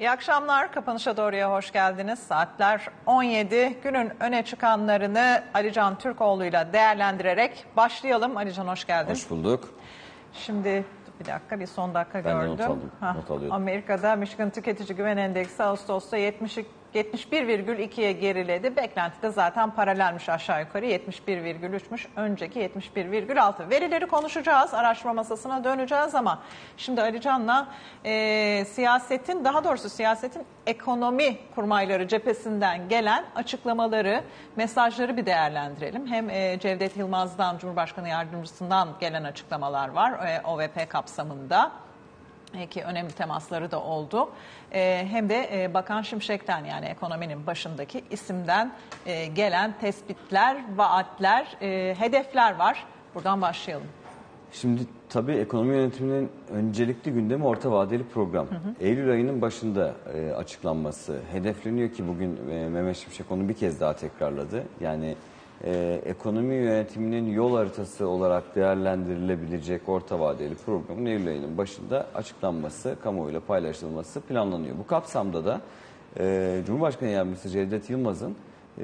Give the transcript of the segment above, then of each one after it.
İyi akşamlar. Kapanışa doğruya hoş geldiniz. Saatler 17. Günün öne çıkanlarını Alican Türkoğlu'yla değerlendirerek başlayalım. Alican hoş geldin. Hoş bulduk. Şimdi bir dakika, bir son dakika ben gördüm. Ben de not alıyordum. Amerika'da Michigan Tüketici Güven Endeksi Ağustos'ta 71,2'ye geriledi. Beklentide zaten paralelmiş aşağı yukarı. 71,3'müş. Önceki 71,6. Verileri konuşacağız. Araştırma masasına döneceğiz ama şimdi Alican'la siyasetin, daha doğrusu siyasetin ekonomi kurmayları cephesinden gelen açıklamaları, mesajları bir değerlendirelim. Hem Cevdet Yılmaz'dan, Cumhurbaşkanı Yardımcısından gelen açıklamalar var OVP kapsamında. Ki önemli temasları da oldu. Hem de Bakan Şimşek'ten, yani ekonominin başındaki isimden gelen tespitler, vaatler, hedefler var. Buradan başlayalım. Şimdi tabii ekonomi yönetiminin öncelikli gündemi orta vadeli program. Eylül ayının başında açıklanması hedefleniyor ki bugün Mehmet Şimşek onu bir kez daha tekrarladı. Yani ekonomi yönetiminin yol haritası olarak değerlendirilebilecek orta vadeli programın Eylül ayının başında açıklanması, kamuoyuyla paylaşılması planlanıyor. Bu kapsamda da Cumhurbaşkanı Yardımcısı Cevdet Yılmaz'ın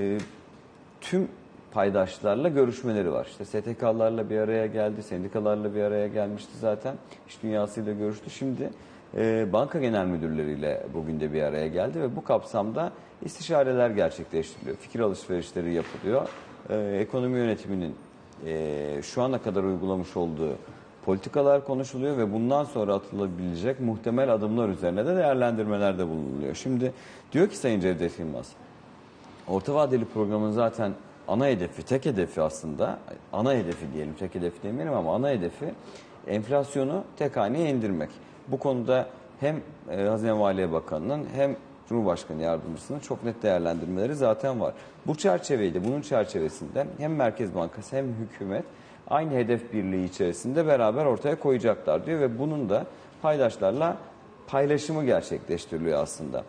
tüm paydaşlarla görüşmeleri var. İşte STK'larla bir araya geldi, sendikalarla bir araya gelmişti zaten. İş dünyasıyla görüştü. Şimdi banka genel müdürleriyle bugün de bir araya geldi ve bu kapsamda istişareler gerçekleştiriliyor. Fikir alışverişleri yapılıyor. Ekonomi yönetiminin şu ana kadar uygulamış olduğu politikalar konuşuluyor ve bundan sonra atılabilecek muhtemel adımlar üzerine de değerlendirmelerde bulunuluyor. Şimdi diyor ki Sayın Cevdet Yılmaz, orta vadeli programın zaten ana hedefi, tek hedefi aslında, ana hedefi diyelim, tek hedefi demeyelim ama ana hedefi enflasyonu tek haneye indirmek. Bu konuda hem Hazine Maliye Bakanı'nın hem Cumhurbaşkanı Yardımcısının çok net değerlendirmeleri zaten var. Bu çerçeveydi, bunun çerçevesinde hem Merkez Bankası hem hükümet aynı hedef birliği içerisinde beraber ortaya koyacaklar diyor ve bunun da paydaşlarla paylaşımı gerçekleştiriliyor aslında.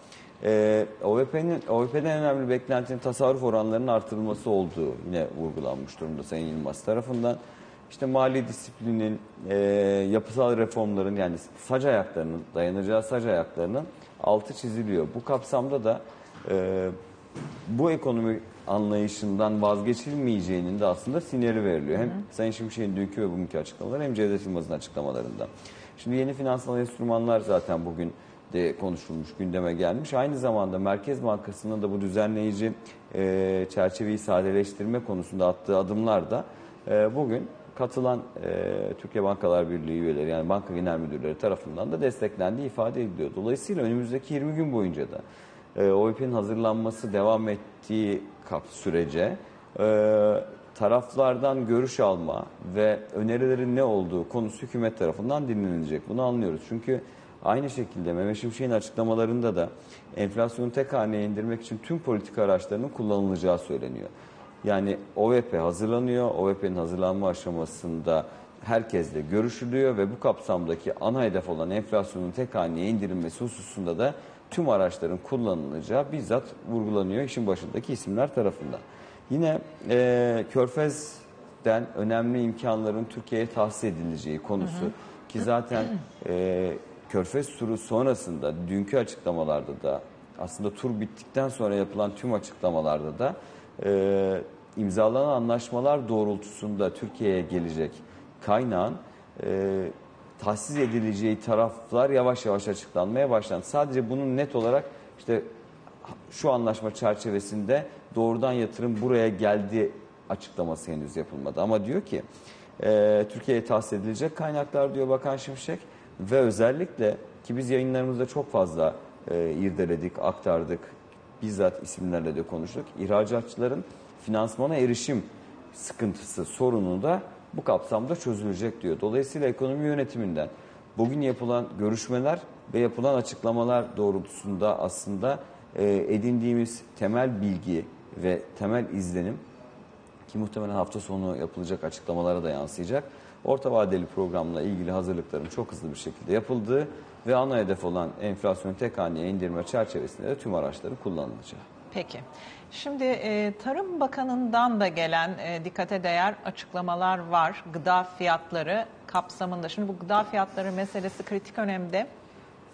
OVP'den önemli beklentinin tasarruf oranlarının artırılması olduğu yine vurgulanmış durumda Sayın Yılmaz tarafından. İşte mali disiplinin, yapısal reformların, yani sac ayaklarının, dayanacağı sac ayaklarının altı çiziliyor. Bu kapsamda da bu ekonomi anlayışından vazgeçilmeyeceğinin de aslında sinyali veriliyor. Hem Sayın Şimşek'in dünkü ve bugünkü açıklamaları hem Cevdet Yılmaz'ın açıklamalarında. Şimdi yeni finansal enstrümanlar zaten bugün de konuşulmuş, gündeme gelmiş. Aynı zamanda Merkez Bankası'nın da bu düzenleyici çerçeveyi sadeleştirme konusunda attığı adımlar da bugün katılan Türkiye Bankalar Birliği üyeleri, yani banka genel müdürleri tarafından da desteklendiği ifade ediliyor. Dolayısıyla önümüzdeki 20 gün boyunca da OVP'nin hazırlanması devam ettiği sürece taraflardan görüş alma ve önerilerin ne olduğu konusu hükümet tarafından dinlenilecek. Bunu anlıyoruz. Çünkü aynı şekilde Mehmet Şimşek'in açıklamalarında da enflasyonu tek haneye indirmek için tüm politika araçlarının kullanılacağı söyleniyor. Yani OVP hazırlanıyor. OVP'nin hazırlanma aşamasında herkesle görüşülüyor ve bu kapsamdaki ana hedef olan enflasyonun tek haneye indirilmesi hususunda da tüm araçların kullanılacağı bizzat vurgulanıyor işin başındaki isimler tarafından. Yine Körfez'den önemli imkanların Türkiye'ye tahsis edileceği konusu ki zaten Körfez turu sonrasında dünkü açıklamalarda da, aslında tur bittikten sonra yapılan tüm açıklamalarda da imzalanan anlaşmalar doğrultusunda Türkiye'ye gelecek kaynağın tahsis edileceği taraflar yavaş yavaş açıklanmaya başlandı. Sadece bunun net olarak işte şu anlaşma çerçevesinde doğrudan yatırım buraya geldi açıklaması henüz yapılmadı. Ama diyor ki Türkiye'ye tahsis edilecek kaynaklar diyor Bakan Şimşek ve özellikle ki biz yayınlarımızda çok fazla irdeledik, aktardık, bizzat isimlerle de konuştuk. İhracatçıların finansmana erişim sıkıntısı, sorunu da bu kapsamda çözülecek diyor. Dolayısıyla ekonomi yönetiminden bugün yapılan görüşmeler ve yapılan açıklamalar doğrultusunda aslında edindiğimiz temel bilgi ve temel izlenim ki muhtemelen hafta sonu yapılacak açıklamalara da yansıyacak. Orta vadeli programla ilgili hazırlıkların çok hızlı bir şekilde yapıldığı ve ana hedef olan enflasyonu tek haneye indirme çerçevesinde de tüm araçların kullanılacağı. Peki. Şimdi Tarım Bakanı'ndan da gelen dikkate değer açıklamalar var. Gıda fiyatları kapsamında. Şimdi bu gıda fiyatları meselesi kritik önemde.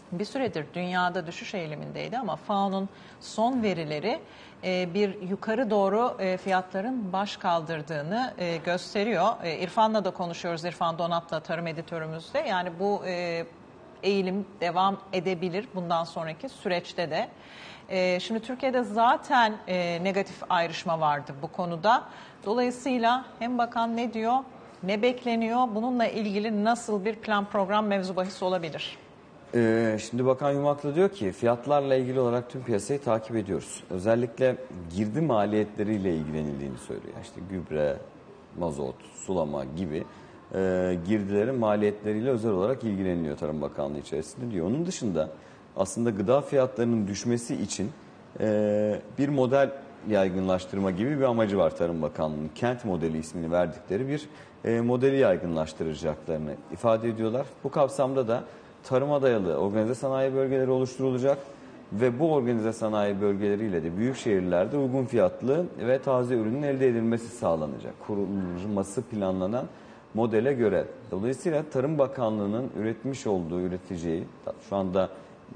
bir süredir dünyada düşüş eğilimindeydi ama FAO'nun son verileri bir yukarı doğru fiyatların baş kaldırdığını gösteriyor. İrfan'la da konuşuyoruz, İrfan Donat'la, tarım editörümüzde. Yani bu eğilim devam edebilir bundan sonraki süreçte de. Şimdi Türkiye'de zaten negatif ayrışma vardı bu konuda. Dolayısıyla hem bakan ne diyor, ne bekleniyor, bununla ilgili nasıl bir plan program mevzu bahis olabilir? Şimdi Bakan Yumaklı diyor ki fiyatlarla ilgili olarak tüm piyasayı takip ediyoruz. Özellikle girdi maliyetleriyle ilgilenildiğini söylüyor. İşte gübre, mazot, sulama gibi girdilerin maliyetleriyle özel olarak ilgileniliyor Tarım Bakanlığı içerisinde diyor. Onun dışında aslında gıda fiyatlarının düşmesi için bir model yaygınlaştırma gibi bir amacı var Tarım Bakanlığı'nın. Kent modeli ismini verdikleri bir modeli yaygınlaştıracaklarını ifade ediyorlar. Bu kapsamda da tarıma dayalı organize sanayi bölgeleri oluşturulacak ve bu organize sanayi bölgeleriyle de büyük şehirlerde uygun fiyatlı ve taze ürünün elde edilmesi sağlanacak. Kurulması planlanan modele göre. Dolayısıyla Tarım Bakanlığı'nın üretmiş olduğu, üreteceği, şu anda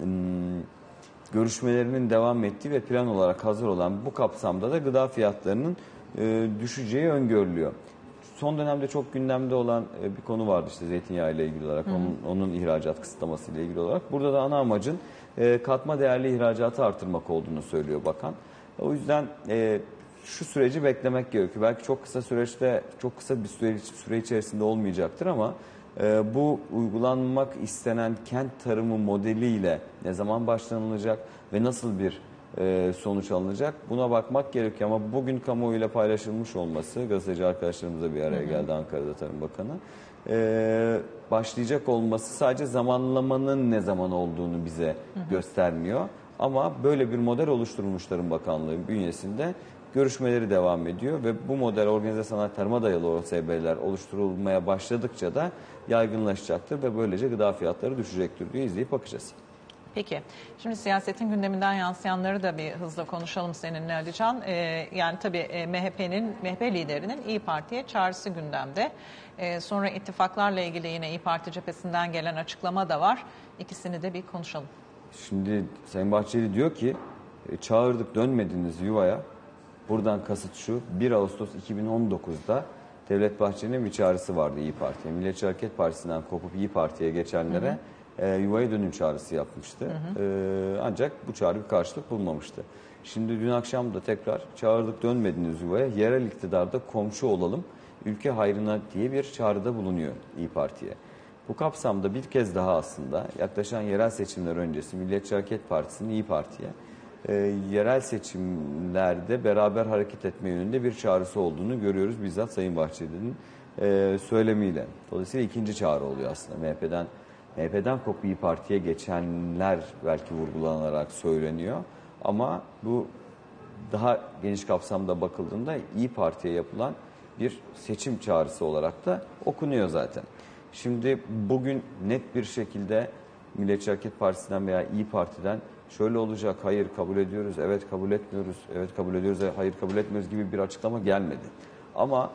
görüşmelerinin devam ettiği ve plan olarak hazır olan bu kapsamda da gıda fiyatlarının düşeceği öngörülüyor. Son dönemde çok gündemde olan bir konu vardı işte zeytinyağı ile ilgili olarak, onun ihracat kısıtlaması ile ilgili olarak. Burada da ana amacın katma değerli ihracatı artırmak olduğunu söylüyor bakan. O yüzden şu süreci beklemek gerekiyor. Belki çok kısa süreçte, çok kısa bir süre içerisinde olmayacaktır ama bu uygulanmak istenen kent tarımı modeliyle ne zaman başlanılacak ve nasıl bir sonuç alınacak buna bakmak gerekiyor. Ama bugün kamuoyuyla paylaşılmış olması, gazeteci arkadaşlarımızla bir araya geldi Ankara'da Tarım Bakanı, başlayacak olması sadece zamanlamanın ne zaman olduğunu bize göstermiyor. Ama böyle bir model oluşturulmuş Tarım Bakanlığı bünyesinde. Görüşmeleri devam ediyor ve bu model organize sanayi tarıma dayalı OSB'ler oluşturulmaya başladıkça da yaygınlaşacaktır ve böylece gıda fiyatları düşecektir diye izleyip bakacağız. Peki, şimdi siyasetin gündeminden yansıyanları da bir hızla konuşalım seninle Alican. Yani tabii MHP liderinin İYİ Parti'ye çağrısı gündemde. Sonra ittifaklarla ilgili yine İYİ Parti cephesinden gelen açıklama da var. İkisini de bir konuşalım. Şimdi Sayın Bahçeli diyor ki çağırdık dönmediniz yuvaya. Buradan kasıt şu, 1 Ağustos 2019'da Devlet Bahçeli'nin bir çağrısı vardı İYİ Parti'ye. Milliyetçi Hareket Partisi'nden kopup İYİ Parti'ye geçenlere yuvaya dönün çağrısı yapmıştı. Ancak bu çağrı bir karşılık bulmamıştı. Şimdi dün akşam da tekrar çağırdık dönmediniz yuvaya, yerel iktidarda komşu olalım, ülke hayrına diye bir çağrıda bulunuyor İYİ Parti'ye. Bu kapsamda bir kez daha aslında yaklaşan yerel seçimler öncesi Milliyetçi Hareket Partisi'nin İYİ Parti'ye yerel seçimlerde beraber hareket etme yönünde bir çağrısı olduğunu görüyoruz bizzat Sayın Bahçeli'nin söylemiyle. Dolayısıyla ikinci çağrı oluyor aslında MHP'den kopup İYİ Parti'ye geçenler belki vurgulanarak söyleniyor. Ama bu daha geniş kapsamda bakıldığında İYİ Parti'ye yapılan bir seçim çağrısı olarak da okunuyor zaten. Şimdi bugün net bir şekilde Milliyetçi Hareket Partisi'nden veya İYİ Parti'den şöyle olacak, hayır kabul ediyoruz, evet kabul etmiyoruz, evet kabul ediyoruz, hayır kabul etmiyoruz gibi bir açıklama gelmedi. Ama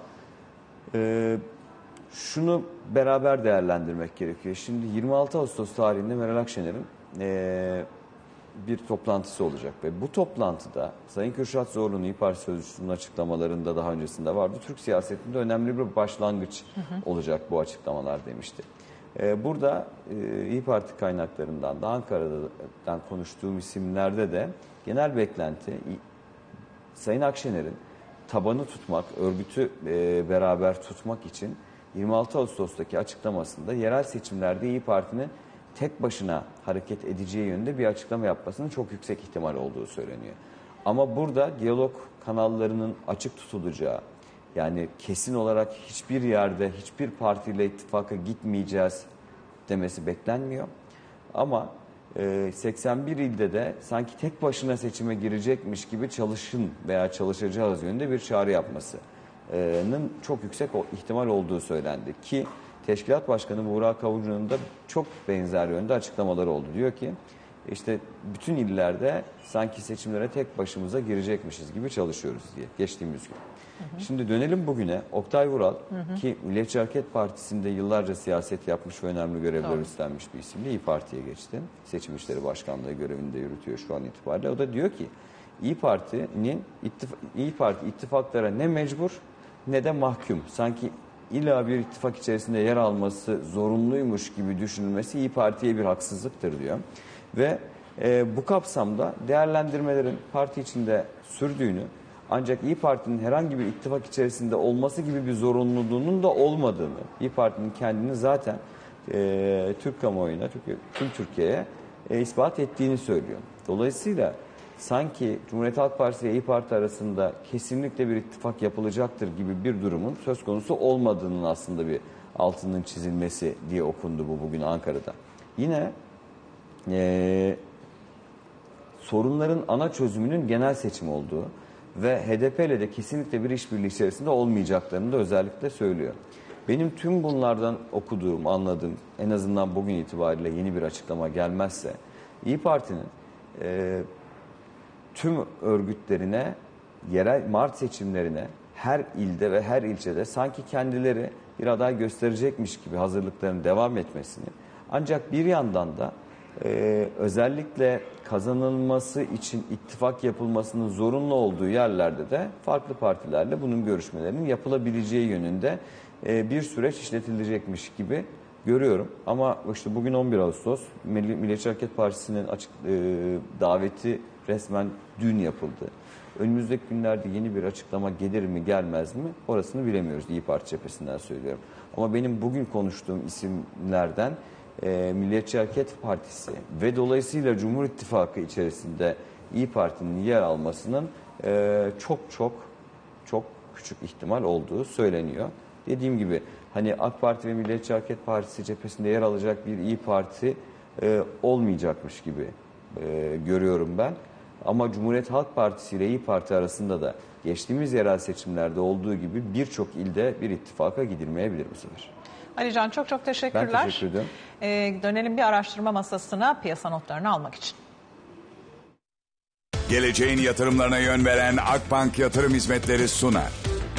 şunu beraber değerlendirmek gerekiyor. Şimdi 26 Ağustos tarihinde Meral Akşener'in bir toplantısı olacak ve bu toplantıda Sayın Kürşat Zorlu'nun İYİ Parti Sözcüsü'nün açıklamalarında daha öncesinde vardı. Türk siyasetinde önemli bir başlangıç olacak bu açıklamalar demişti. Burada İYİ Parti kaynaklarından da Ankara'dan konuştuğum isimlerde de genel beklenti Sayın Akşener'in tabanı tutmak, örgütü beraber tutmak için 26 Ağustos'taki açıklamasında yerel seçimlerde İYİ Parti'nin tek başına hareket edeceği yönünde bir açıklama yapmasının çok yüksek ihtimal olduğu söyleniyor. Ama burada diyalog kanallarının açık tutulacağı, yani kesin olarak hiçbir yerde hiçbir partiyle ittifaka gitmeyeceğiz demesi beklenmiyor. Ama 81 ilde de sanki tek başına seçime girecekmiş gibi çalışın veya çalışacağız yönünde bir çağrı yapmasının çok yüksek ihtimal olduğu söylendi. Ki Teşkilat Başkanı Buğra Kavuncu'nun da çok benzer yönde açıklamaları oldu. Diyor ki işte bütün illerde sanki seçimlere tek başımıza girecekmişiz gibi çalışıyoruz diye geçtiğimiz gün. Şimdi dönelim bugüne. Oktay Vural ki Milliyetçi Hareket Partisi'nde yıllarca siyaset yapmış ve önemli görevler üstlenmiş bir isimle İYİ Parti'ye geçti. Seçim İşleri Başkanlığı görevini de yürütüyor şu an itibariyle. O da diyor ki İYİ Parti ittifaklara ne mecbur ne de mahkum. Sanki illa bir ittifak içerisinde yer alması zorunluymuş gibi düşünülmesi İYİ Parti'ye bir haksızlıktır diyor. Ve bu kapsamda değerlendirmelerin parti içinde sürdüğünü, ancak İYİ Parti'nin herhangi bir ittifak içerisinde olması gibi bir zorunluluğunun da olmadığını, İYİ Parti'nin kendini zaten Türk kamuoyuna, tüm Türkiye'ye ispat ettiğini söylüyor. Dolayısıyla sanki Cumhuriyet Halk Partisi ile İYİ Parti arasında kesinlikle bir ittifak yapılacaktır gibi bir durumun söz konusu olmadığının aslında bir altının çizilmesi diye okundu bu bugün Ankara'da. Yine sorunların ana çözümünün genel seçim olduğu ve HDP ile de kesinlikle bir işbirliği içerisinde olmayacaklarını da özellikle söylüyor. Benim tüm bunlardan okuduğum, anladığım, en azından bugün itibariyle yeni bir açıklama gelmezse, İYİ Parti'nin tüm örgütlerine, yerel Mart seçimlerine her ilde ve her ilçede sanki kendileri bir aday gösterecekmiş gibi hazırlıkların devam etmesini, ancak bir yandan da özellikle kazanılması için ittifak yapılmasının zorunlu olduğu yerlerde de farklı partilerle bunun görüşmelerinin yapılabileceği yönünde bir süreç işletilecekmiş gibi görüyorum. Ama işte bugün 11 Ağustos Milliyetçi Hareket Partisi'nin daveti resmen dün yapıldı. Önümüzdeki günlerde yeni bir açıklama gelir mi gelmez mi orasını bilemiyoruz. İYİ Parti cephesinden söylüyorum. Ama benim bugün konuştuğum isimlerden Milliyetçi Hareket Partisi ve dolayısıyla Cumhur İttifakı içerisinde İYİ Parti'nin yer almasının çok küçük ihtimal olduğu söyleniyor. Dediğim gibi hani AK Parti ve Milliyetçi Hareket Partisi cephesinde yer alacak bir İYİ Parti olmayacakmış gibi görüyorum ben. Ama Cumhuriyet Halk Partisi ile İYİ Parti arasında da geçtiğimiz yerel seçimlerde olduğu gibi birçok ilde bir ittifaka gidilmeyebilir bu sefer. Alican çok teşekkürler. Ben teşekkür ederim. Dönelim bir araştırma masasına piyasa notlarını almak için. Geleceğin yatırımlarına yön veren Akbank Yatırım Hizmetleri sunar.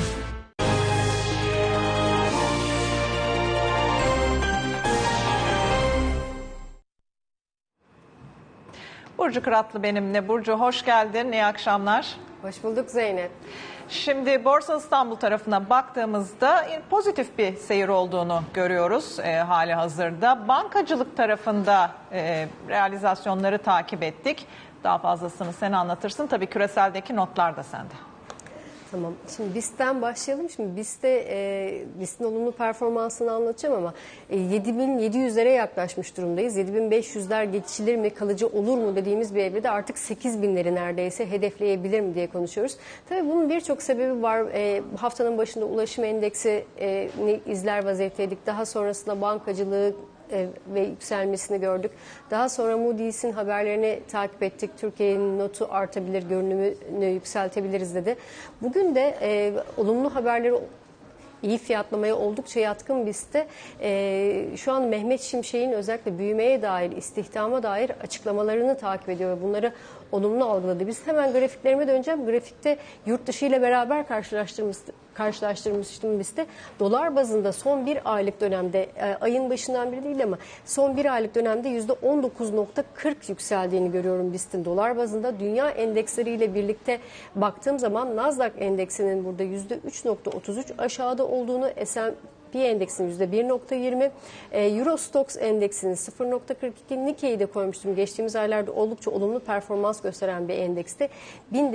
Burcu Kıratlı benimle. Burcu hoş geldin. İyi akşamlar. Hoş bulduk Zeynep. Şimdi Borsa İstanbul tarafına baktığımızda pozitif bir seyir olduğunu görüyoruz hali hazırda. Bankacılık tarafında realizasyonları takip ettik. Daha fazlasını sen anlatırsın. Tabii küreseldeki notlar da sende. Tamam. Şimdi BIST'ten başlayalım. Şimdi BIST'in olumlu performansını anlatacağım ama 7.700'lere yaklaşmış durumdayız. 7.500'ler geçilir mi, kalıcı olur mu dediğimiz bir evrede artık 8.000'leri neredeyse hedefleyebilir mi diye konuşuyoruz. Tabii bunun birçok sebebi var. Haftanın başında ulaşım endeksini izler vaziyetteydik. Daha sonrasında bankacılığı ve yükselmesini gördük. Daha sonra Moody's'in haberlerini takip ettik. Türkiye'nin notu artabilir, görünümünü yükseltebiliriz dedi. Bugün de olumlu haberleri iyi fiyatlamaya oldukça yatkın BIST'te şu an Mehmet Şimşek'in özellikle büyümeye dair, istihdama dair açıklamalarını takip ediyor ve bunları olumlu algıladı. Biz hemen grafiklerime döneceğim. Grafikte yurt dışı ile beraber karşılaştırmıştım BIST'te. Dolar bazında son bir aylık dönemde, ayın başından beri değil ama son bir aylık dönemde %19.40 yükseldiğini görüyorum BIST'in dolar bazında. Dünya endeksleriyle birlikte baktığım zaman Nasdaq endeksinin burada %3.33 aşağıda olduğunu, S&P endeksinin %1.20, Euro Stoxx endeksinin 0.42, Nikkei'yi de koymuştum. Geçtiğimiz aylarda oldukça olumlu performans gösteren bir endekste 1000'de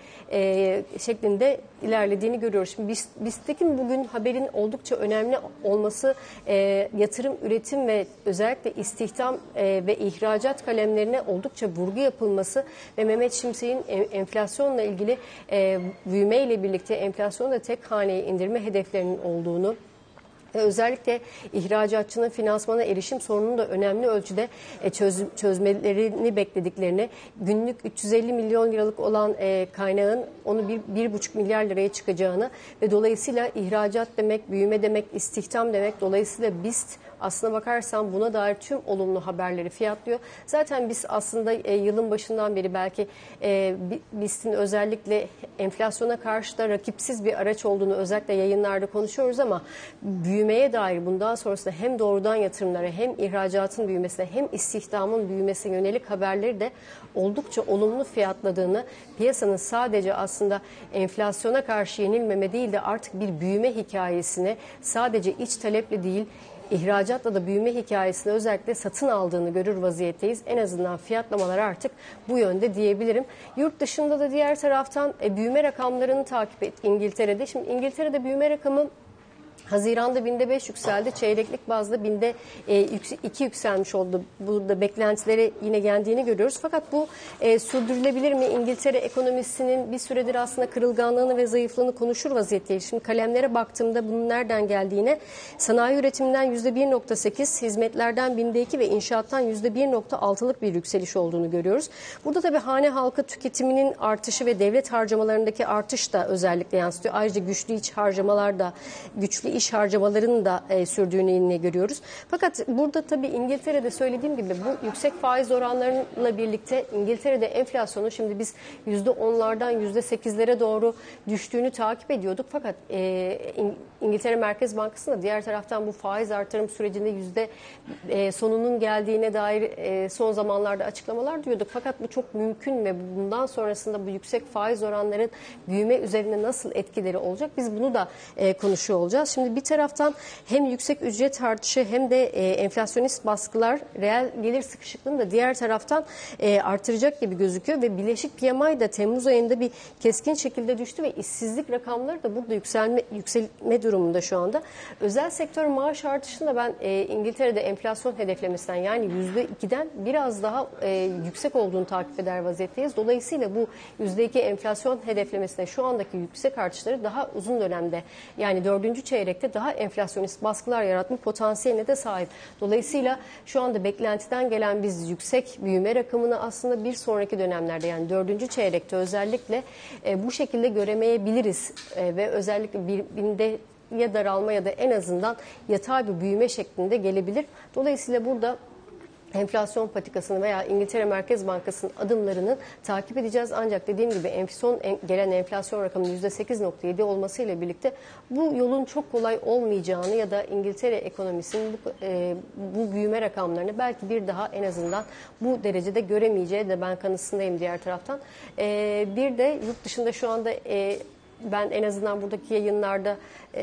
7 şeklinde ilerlediğini görüyoruz. Şimdi BIST'teki bugün haberin oldukça önemli olması yatırım, üretim ve özellikle istihdam ve ihracat kalemlerine oldukça vurgu yapılması ve Mehmet Şimşek'in enflasyonla ilgili büyümeyle birlikte enflasyonu da tek haneye indirme hedeflerinin olduğunu Ve özellikle ihracatçının finansmana erişim sorununu da önemli ölçüde çözmelerini beklediklerini, günlük 350 milyon liralık olan kaynağın onu 1,5 milyar liraya çıkacağını ve dolayısıyla ihracat demek, büyüme demek, istihdam demek, dolayısıyla BIST aslına bakarsan buna dair tüm olumlu haberleri fiyatlıyor. Zaten biz aslında yılın başından beri belki BIST'in özellikle enflasyona karşı da rakipsiz bir araç olduğunu özellikle yayınlarda konuşuyoruz ama büyümeye dair bundan sonrasında hem doğrudan yatırımlara hem ihracatın büyümesine hem istihdamın büyümesine yönelik haberleri de oldukça olumlu fiyatladığını, piyasanın sadece aslında enflasyona karşı yenilmeme değil de artık bir büyüme hikayesine sadece iç taleple değil, İhracatla da büyüme hikayesini özellikle satın aldığını görür vaziyetteyiz. En azından fiyatlamalar artık bu yönde diyebilirim. Yurt dışında da diğer taraftan büyüme rakamlarını takip et İngiltere'de. Şimdi İngiltere'de büyüme rakamı Haziran'da binde 5 yükseldi. Çeyreklik bazda binde 2 yükselmiş oldu. Burada beklentileri yine yendiğini görüyoruz. Fakat bu sürdürülebilir mi? İngiltere ekonomisinin bir süredir aslında kırılganlığını ve zayıflığını konuşur vaziyetteyiz. Şimdi kalemlere baktığımda bunun nereden geldiğine, sanayi üretiminden %1,8, hizmetlerden binde 2 ve inşaattan %1,6'lık bir yükseliş olduğunu görüyoruz. Burada tabii hane halkı tüketiminin artışı ve devlet harcamalarındaki artış da özellikle yansıtıyor. Ayrıca güçlü iç harcamalar da, güçlü iş harcamalarının da sürdüğünü yine görüyoruz. Fakat burada tabii İngiltere'de söylediğim gibi bu yüksek faiz oranlarıyla birlikte İngiltere'de enflasyonu şimdi biz %10'lardan %8'lere doğru düştüğünü takip ediyorduk. Fakat İngiltere Merkez Bankası da diğer taraftan bu faiz artırım sürecinde sonunun geldiğine dair son zamanlarda açıklamalar diyorduk. Fakat bu çok mümkün ve bundan sonrasında bu yüksek faiz oranların büyüme üzerine nasıl etkileri olacak? Biz bunu da konuşuyor olacağız. Şimdi bir taraftan hem yüksek ücret artışı hem de enflasyonist baskılar reel gelir sıkışıklığını da diğer taraftan artıracak gibi gözüküyor ve Birleşik PMI da Temmuz ayında bir keskin şekilde düştü ve işsizlik rakamları da burada yükselme durumunda şu anda. Özel sektör maaş artışında ben İngiltere'de enflasyon hedeflemesinden yani %2'den biraz daha yüksek olduğunu takip eder vaziyetteyiz. Dolayısıyla bu %2 enflasyon hedeflemesine şu andaki yüksek artışları daha uzun dönemde yani 4. çeyrekte daha enflasyonist baskılar yaratma potansiyeline de sahip. Dolayısıyla şu anda beklentiden gelen biz yüksek büyüme rakamını aslında bir sonraki dönemlerde yani 4. çeyrekte özellikle bu şekilde göremeyebiliriz ve özellikle binde ya daralma ya da en azından yatay bir büyüme şeklinde gelebilir. Dolayısıyla burada enflasyon patikasını veya İngiltere Merkez Bankası'nın adımlarını takip edeceğiz. Ancak dediğim gibi son gelen enflasyon rakamının %8,7 olmasıyla birlikte bu yolun çok kolay olmayacağını ya da İngiltere ekonomisinin bu büyüme rakamlarını belki bir daha en azından bu derecede göremeyeceği de ben kanısındayım diğer taraftan. Bir de yurt dışında şu anda ben en azından buradaki yayınlarda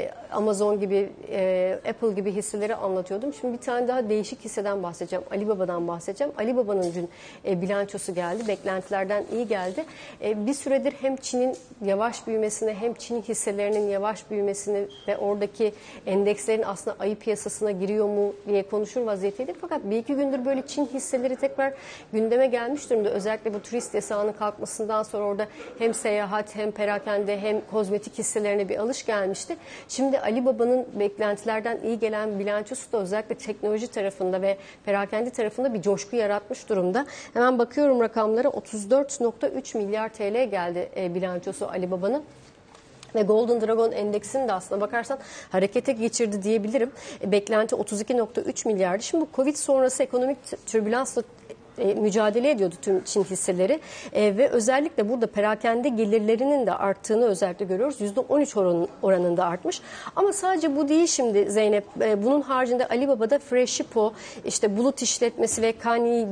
Amazon gibi, Apple gibi hisseleri anlatıyordum. Şimdi bir tane daha değişik hisseden bahsedeceğim. Alibaba'dan bahsedeceğim. Alibaba'nın dün bilançosu geldi. Beklentilerden iyi geldi. Bir süredir hem Çin'in yavaş büyümesine hem Çin hisselerinin yavaş büyümesini ve oradaki endekslerin aslında ayı piyasasına giriyor mu diye konuşur vaziyetteydik. Fakat bir iki gündür böyle Çin hisseleri tekrar gündeme gelmiş durumda. Özellikle bu turist yasağının kalkmasından sonra orada hem seyahat hem perakende hem kozmetik hisselerine bir alış gelmişti. Şimdi Alibaba'nın beklentilerden iyi gelen bilançosu da özellikle teknoloji tarafında ve perakende tarafında bir coşku yaratmış durumda. Hemen bakıyorum rakamlara 34,3 milyar TL geldi bilançosu Alibaba'nın. Ve Golden Dragon endeksini de aslına bakarsan harekete geçirdi diyebilirim. Beklenti 32,3 milyardı. Şimdi bu Covid sonrası ekonomik türbülansla mücadele ediyordu tüm Çin hisseleri ve özellikle burada perakende gelirlerinin de arttığını özellikle görüyoruz. %13 oranında artmış. Ama sadece bu değil şimdi Zeynep. Bunun haricinde Alibaba'da Freshippo, işte bulut işletmesi ve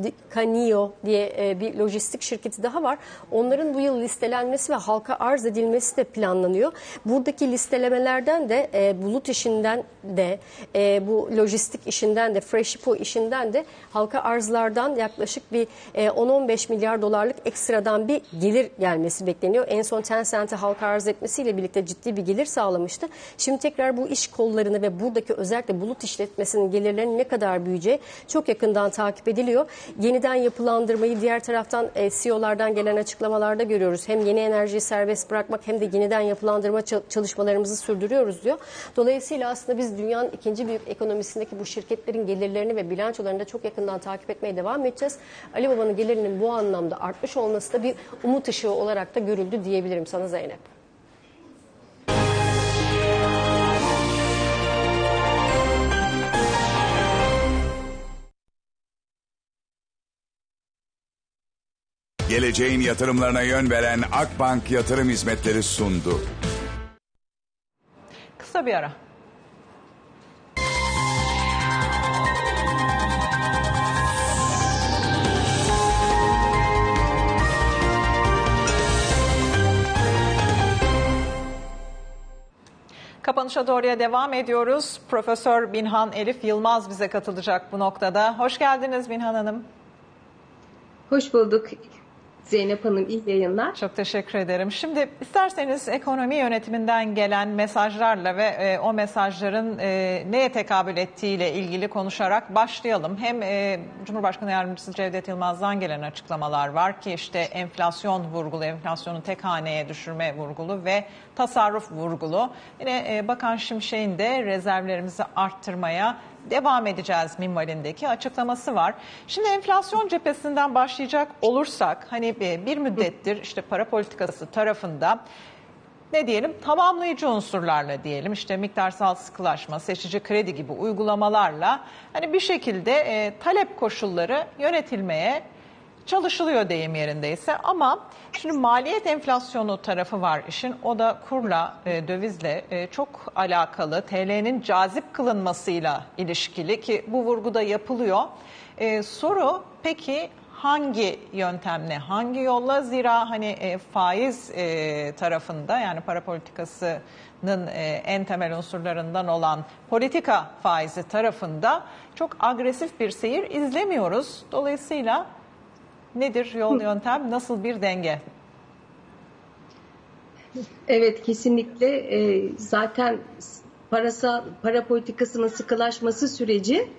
Canio diye bir lojistik şirketi daha var. Onların bu yıl listelenmesi ve halka arz edilmesi de planlanıyor. Buradaki listelemelerden de bulut işinden de bu lojistik işinden de Freshippo işinden de halka arzlardan yaklaşık yaklaşık bir 10-15 milyar dolarlık ekstradan bir gelir gelmesi bekleniyor. En son Tencent'e halka arz etmesiyle birlikte ciddi bir gelir sağlamıştı. Şimdi tekrar bu iş kollarını ve buradaki özellikle bulut işletmesinin gelirlerinin ne kadar büyüyeceği çok yakından takip ediliyor. Yeniden yapılandırmayı diğer taraftan CEO'lardan gelen açıklamalarda görüyoruz. Hem yeni enerjiyi serbest bırakmak hem de yeniden yapılandırma çalışmalarımızı sürdürüyoruz diyor. Dolayısıyla aslında biz dünyanın ikinci büyük ekonomisindeki bu şirketlerin gelirlerini ve bilançolarını da çok yakından takip etmeye devam edeceğiz. Alibaba'nın gelirinin bu anlamda artmış olması da bir umut ışığı olarak da görüldü diyebilirim sana Zeynep. Geleceğin yatırımlarına yön veren Akbank Yatırım Hizmetleri sundu. Kısa bir ara. Kapanışa doğruya devam ediyoruz. Profesör Binhan Elif Yılmaz bize katılacak bu noktada. Hoş geldiniz Binhan Hanım. Hoş bulduk Zeynep Hanım, iyi yayınlar. Çok teşekkür ederim. Şimdi isterseniz ekonomi yönetiminden gelen mesajlarla ve o mesajların neye tekabül ettiğiyle ilgili konuşarak başlayalım. Hem Cumhurbaşkanı Yardımcısı Cevdet Yılmaz'dan gelen açıklamalar var ki işte enflasyon vurgulu, enflasyonu tek haneye düşürme vurgulu ve tasarruf vurgulu. Yine Bakan Şimşek'in de rezervlerimizi arttırmaya devam edeceğiz minvalindeki açıklaması var. Şimdi enflasyon cephesinden başlayacak olursak hani bir müddettir işte para politikası tarafında ne diyelim tamamlayıcı unsurlarla diyelim işte miktarsal sıkılaşma, seçici kredi gibi uygulamalarla hani bir şekilde talep koşulları yönetilmeye çalışılıyor deyim yerindeyse ama şimdi maliyet enflasyonu tarafı var işin. O da kurla, dövizle çok alakalı, TL'nin cazip kılınmasıyla ilişkili ki bu vurguda yapılıyor. Soru peki hangi yöntemle, hangi yolla? Zira hani faiz tarafında yani para politikasının en temel unsurlarından olan politika faizi tarafında çok agresif bir seyir izlemiyoruz. Dolayısıyla nedir yol yöntem, nasıl bir denge? Evet, kesinlikle zaten para politikasının sıkılaşması süreci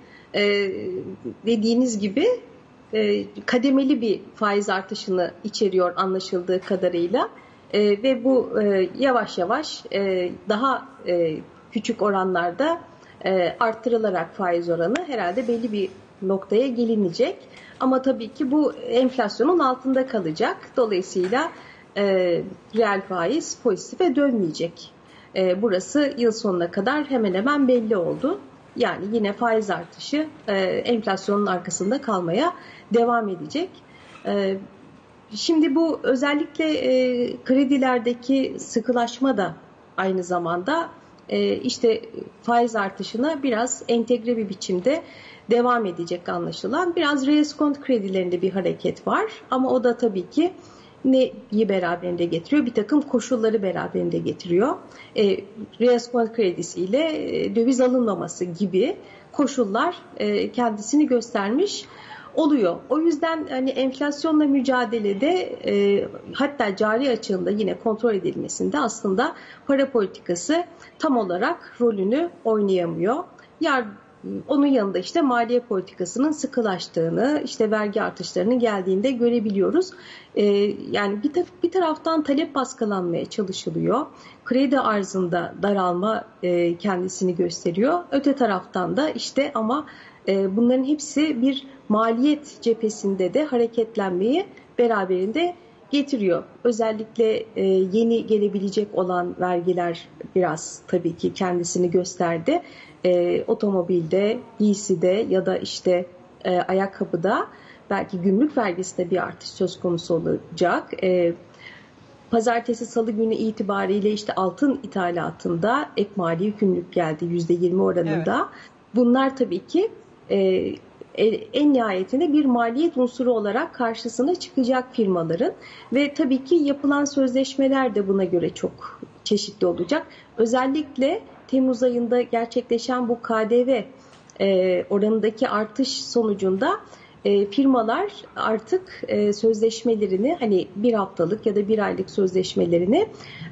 dediğiniz gibi kademeli bir faiz artışını içeriyor anlaşıldığı kadarıyla ve bu yavaş yavaş daha küçük oranlarda arttırılarak faiz oranı herhalde belli bir noktaya gelinecek. Ama tabii ki bu enflasyonun altında kalacak. Dolayısıyla reel faiz pozitife dönmeyecek. Burası yıl sonuna kadar hemen hemen belli oldu. Yani yine faiz artışı enflasyonun arkasında kalmaya devam edecek. Şimdi bu özellikle kredilerdeki sıkılaşma da aynı zamanda işte faiz artışına biraz entegre bir biçimde devam edecek anlaşılan. Biraz reskont kredilerinde bir hareket var ama o da tabii ki neyi beraberinde getiriyor? Bir takım koşulları beraberinde getiriyor. Reskont kredisiyle döviz alınmaması gibi koşullar kendisini göstermiş oluyor. O yüzden hani enflasyonla mücadelede hatta cari açığında yine kontrol edilmesinde aslında para politikası tam olarak rolünü oynayamıyor. Onun yanında işte maliye politikasının sıkılaştığını, işte vergi artışlarının geldiğinde görebiliyoruz. Yani bir taraftan talep baskılanmaya çalışılıyor. Kredi arzında daralma kendisini gösteriyor. Öte taraftan da işte ama bunların hepsi bir maliyet cephesinde de hareketlenmeyi beraberinde getiriyor. Özellikle yeni gelebilecek olan vergiler biraz tabii ki kendisini gösterdi. Otomobilde, giyside ya da işte ayakkabıda belki gümrük vergisinde bir artış söz konusu olacak. Pazartesi, salı günü itibariyle işte altın ithalatında ek mali yükümlülük geldi %20 oranında. Evet. Bunlar tabii ki en nihayetinde bir maliyet unsuru olarak karşısına çıkacak firmaların ve tabii ki yapılan sözleşmeler de buna göre çok çeşitli olacak. Özellikle Temmuz ayında gerçekleşen bu KDV oranındaki artış sonucunda firmalar artık sözleşmelerini, hani bir haftalık ya da bir aylık sözleşmelerini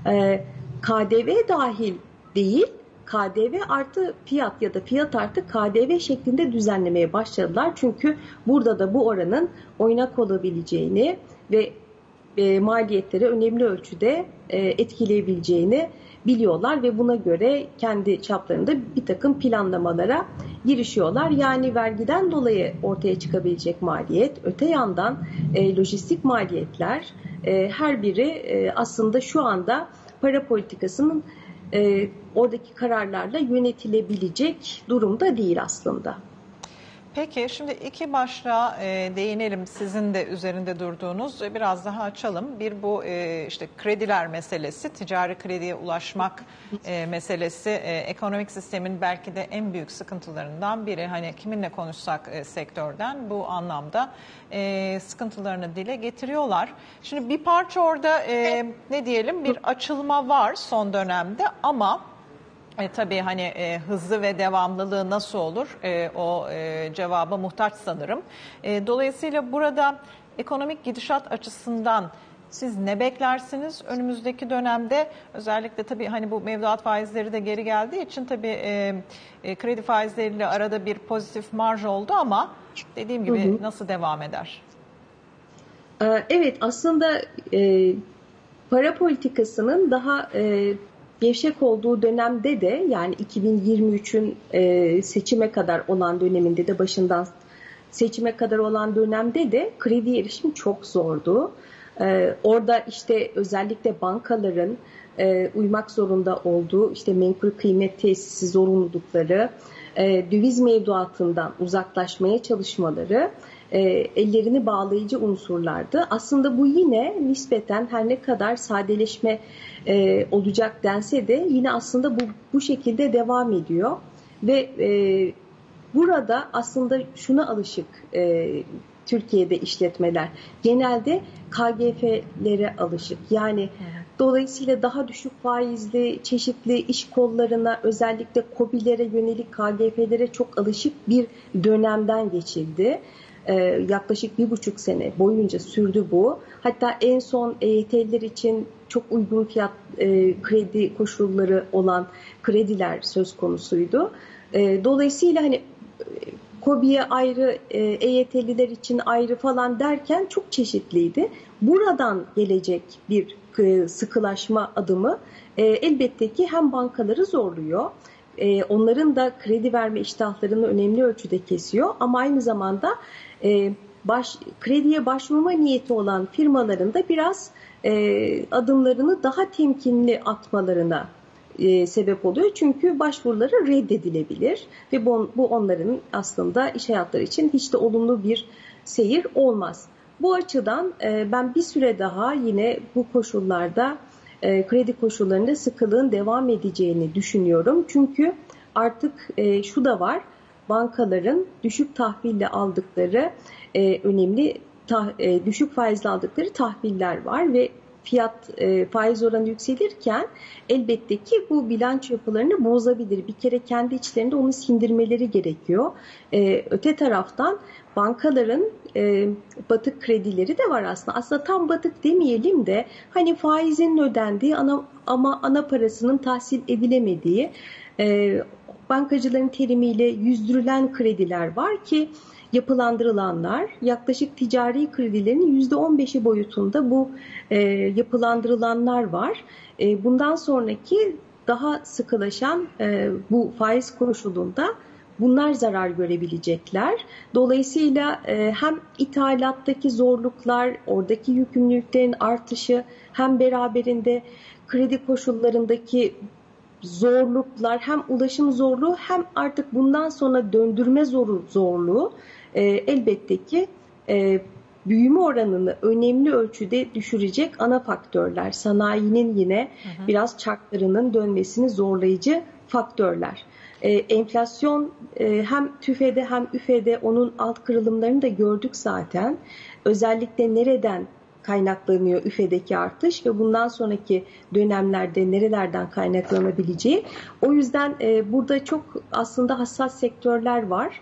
KDV dahil değil, KDV artı fiyat ya da fiyat artı KDV şeklinde düzenlemeye başladılar. Çünkü burada da bu oranın oynak olabileceğini ve maliyetleri önemli ölçüde etkileyebileceğini biliyorlar ve buna göre kendi çaplarında bir takım planlamalara girişiyorlar. Yani vergiden dolayı ortaya çıkabilecek maliyet, öte yandan lojistik maliyetler, her biri aslında şu anda para politikasının oradaki kararlarla yönetilebilecek durumda değil aslında. Peki şimdi iki başlığa değinelim. Sizin de üzerinde durduğunuz, biraz daha açalım. Bir bu işte krediler meselesi, ticari krediye ulaşmak meselesi, ekonomik sistemin belki de en büyük sıkıntılarından biri. Hani kiminle konuşsak sektörden bu anlamda sıkıntılarını dile getiriyorlar. Şimdi bir parça orada ne diyelim, bir açılma var son dönemde ama tabii hani hızlı ve devamlılığı nasıl olur o cevaba muhtaç sanırım. Dolayısıyla burada ekonomik gidişat açısından siz ne beklersiniz önümüzdeki dönemde? Özellikle tabii hani bu mevduat faizleri de geri geldiği için tabii kredi faizleriyle arada bir pozitif marj oldu ama dediğim gibi nasıl devam eder? Evet, aslında para politikasının daha gevşek olduğu dönemde de, yani 2023'ün seçime kadar olan döneminde de, başından seçime kadar olan dönemde de krediye erişim çok zordu. Orada işte özellikle bankaların uymak zorunda olduğu işte menkul kıymet tesisi zorunlulukları, döviz mevduatından uzaklaşmaya çalışmaları ellerini bağlayıcı unsurlardı. Aslında bu yine nispeten, her ne kadar sadeleşme olacak dense de, yine aslında bu şekilde devam ediyor ve burada aslında şuna alışık Türkiye'de işletmeler, genelde KGF'lere alışık. Yani dolayısıyla daha düşük faizli çeşitli iş kollarına, özellikle KOBİ'lere yönelik KGF'lere çok alışık bir dönemden geçildi. Yaklaşık 1,5 sene boyunca sürdü bu. Hatta en son EYT'liler için çok uygun fiyat kredi koşulları olan krediler söz konusuydu. Dolayısıyla hani KOBİ'ye ayrı, EYT'liler için ayrı falan derken çok çeşitliydi. Buradan gelecek bir sıkılaşma adımı elbette ki hem bankaları zorluyor, onların da kredi verme iştahlarını önemli ölçüde kesiyor, ama aynı zamanda krediye başvurma niyeti olan firmaların da biraz adımlarını daha temkinli atmalarına sebep oluyor. Çünkü başvuruları reddedilebilir ve bu onların aslında iş hayatları için hiç de olumlu bir seyir olmaz. Bu açıdan ben bir süre daha yine bu koşullarda kredi koşullarında sıkılığın devam edeceğini düşünüyorum. Çünkü artık şu da var, bankaların düşük tahville aldıkları önemli düşük faizle aldıkları tahviller var ve faiz oranı yükselirken elbette ki bu bilanço yapılarını bozabilir. Bir kere kendi içlerinde onu sindirmeleri gerekiyor. Öte taraftan bankaların batık kredileri de var aslında. Aslında tam batık demeyelim de hani faizinin ödendiği ama ana parasının tahsil edilemediği, bankacıların terimiyle yüzdürülen krediler var ki yapılandırılanlar, yaklaşık ticari kredilerin %15'i boyutunda bu yapılandırılanlar var. Bundan sonraki daha sıkılaşan bu faiz koşulunda bunlar zarar görebilecekler. Dolayısıyla hem ithalattaki zorluklar, oradaki yükümlülüklerin artışı, hem beraberinde kredi koşullarındaki zorluklar, hem ulaşım zorluğu hem artık bundan sonra döndürme zorluğu elbette ki büyüme oranını önemli ölçüde düşürecek ana faktörler. Sanayinin yine biraz çarklarının dönmesini zorlayıcı faktörler. Enflasyon hem TÜFE'de hem ÜFE'de onun alt kırılımlarını da gördük zaten. Özellikle nereden kaynaklanıyor ÜFE'deki artış ve bundan sonraki dönemlerde nerelerden kaynaklanabileceği. O yüzden burada çok aslında hassas sektörler var.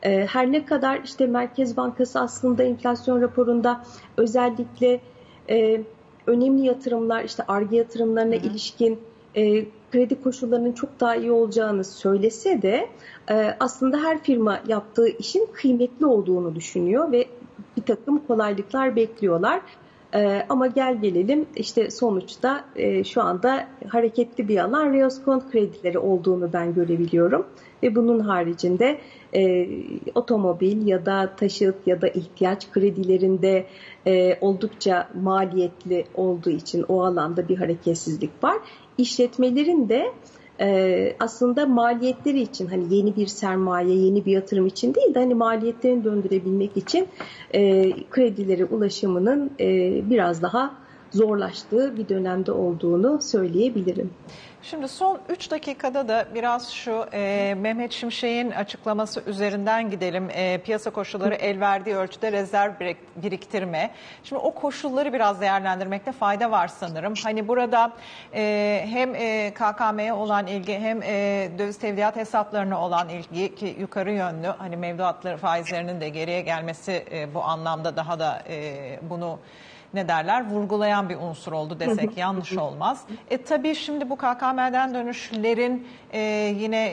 Her ne kadar işte Merkez Bankası aslında enflasyon raporunda özellikle önemli yatırımlar, işte Ar-Ge yatırımlarına ilişkin kredi koşullarının çok daha iyi olacağını söylese de aslında her firma yaptığı işin kıymetli olduğunu düşünüyor ve bir takım kolaylıklar bekliyorlar. Ama gelelim işte sonuçta şu anda hareketli bir alan reoskont kredileri olduğunu ben görebiliyorum. Ve bunun haricinde otomobil ya da taşıt ya da ihtiyaç kredilerinde oldukça maliyetli olduğu için o alanda bir hareketsizlik var. İşletmelerin de aslında maliyetleri için hani yeni bir sermaye, yeni bir yatırım için değil de hani maliyetlerini döndürebilmek için kredilere ulaşımının biraz daha zorlaştığı bir dönemde olduğunu söyleyebilirim. Şimdi son 3 dakikada da biraz şu Mehmet Şimşek'in açıklaması üzerinden gidelim. Piyasa koşulları el verdiği ölçüde rezerv biriktirme. Şimdi o koşulları biraz değerlendirmekte fayda var sanırım. Hani burada hem KKM'ye olan ilgi hem döviz tevdiat hesaplarına olan ilgi ki yukarı yönlü hani mevduatları faizlerinin de geriye gelmesi bu anlamda daha da bunu vurgulayan bir unsur oldu desek yanlış olmaz. Tabii şimdi bu KKM'den dönüşlerin yine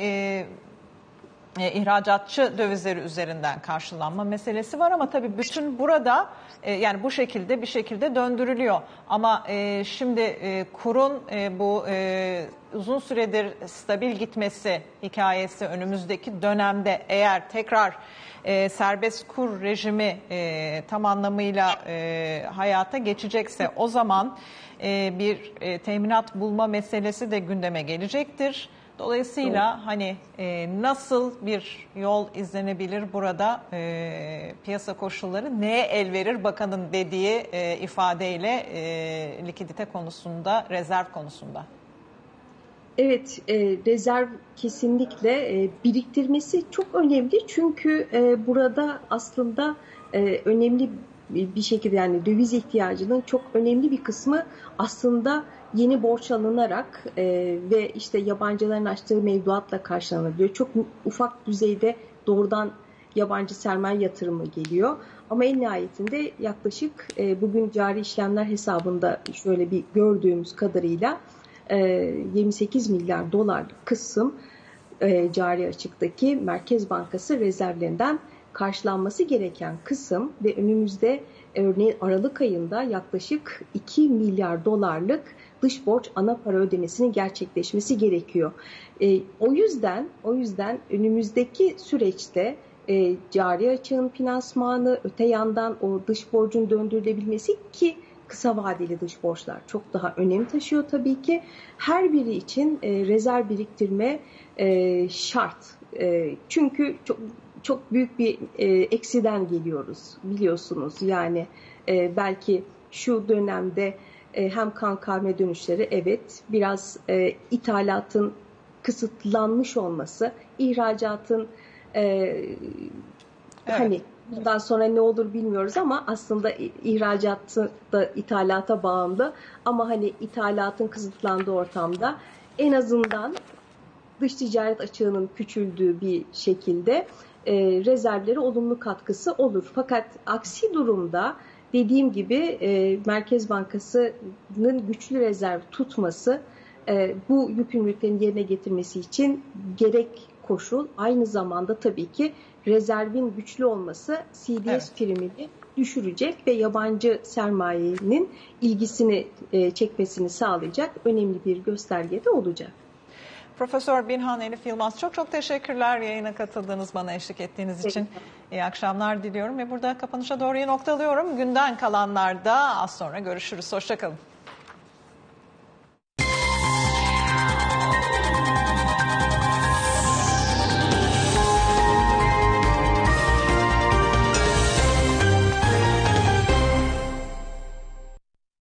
ihracatçı dövizleri üzerinden karşılanma meselesi var ama tabii bütün burada yani bu şekilde bir şekilde döndürülüyor. Ama şimdi kurun bu uzun süredir stabil gitmesi hikayesi önümüzdeki dönemde eğer tekrar serbest kur rejimi tam anlamıyla hayata geçecekse o zaman bir teminat bulma meselesi de gündeme gelecektir. Dolayısıyla hani nasıl bir yol izlenebilir burada piyasa koşulları neye el verir bakanın dediği ifadeyle likidite konusunda, rezerv konusunda? Evet, rezerv kesinlikle biriktirmesi çok önemli çünkü burada aslında önemli bir şekilde yani döviz ihtiyacının çok önemli bir kısmı aslında yeni borç alınarak ve işte yabancıların açtığı mevduatla karşılanabiliyor. Çok ufak düzeyde doğrudan yabancı sermaye yatırımı geliyor. Ama en nihayetinde yaklaşık bugün cari işlemler hesabında şöyle bir gördüğümüz kadarıyla 28 milyar dolarlık kısım cari açıktaki Merkez Bankası rezervlerinden karşılanması gereken kısım ve önümüzde örneğin Aralık ayında yaklaşık 2 milyar dolarlık dış borç ana para ödemesinin gerçekleşmesi gerekiyor. O yüzden önümüzdeki süreçte cari açığın finansmanı, öte yandan o dış borcun döndürülebilmesi ki kısa vadeli dış borçlar çok daha önem taşıyor tabii ki. Her biri için rezerv biriktirme şart. Çünkü çok büyük bir eksiden geliyoruz biliyorsunuz. Yani belki şu dönemde hem KKM dönüşleri evet biraz ithalatın kısıtlanmış olması, ihracatın hani bundan sonra ne olur bilmiyoruz ama aslında ihracatı da ithalata bağımlı ama hani ithalatın kısıtlandığı ortamda en azından dış ticaret açığının küçüldüğü bir şekilde rezervlere olumlu katkısı olur. Fakat aksi durumda dediğim gibi Merkez Bankası'nın güçlü rezerv tutması bu yükümlülüklerin yerine getirmesi için gerek koşul. Aynı zamanda tabii ki rezervin güçlü olması CDS primini düşürecek ve yabancı sermayenin ilgisini çekmesini sağlayacak önemli bir gösterge de olacak. Profesör Binhan Elif Yılmaz çok teşekkürler yayına katıldığınız, bana eşlik ettiğiniz için. İyi akşamlar diliyorum ve burada kapanışa doğru noktalıyorum. Günden kalanlarda az sonra görüşürüz. Hoşça kalın.